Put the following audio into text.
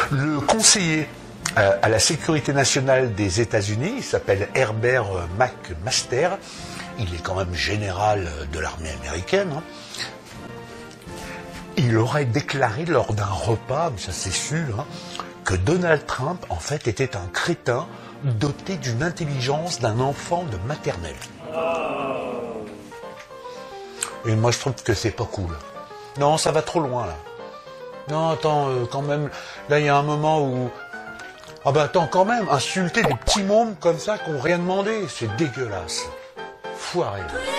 Le conseiller à la sécurité nationale des États-Unis, il s'appelle Herbert McMaster, il est quand même général de l'armée américaine, hein. Il aurait déclaré lors d'un repas, ça c'est sûr, hein, que Donald Trump en fait était un crétin doté d'une intelligence d'un enfant de maternelle. Et moi je trouve que c'est pas cool. Non, ça va trop loin là. Non, attends, quand même, là il y a un moment où... Ah bah attends, quand même, insulter des petits mômes comme ça qui n'ont rien demandé, c'est dégueulasse. Foiré.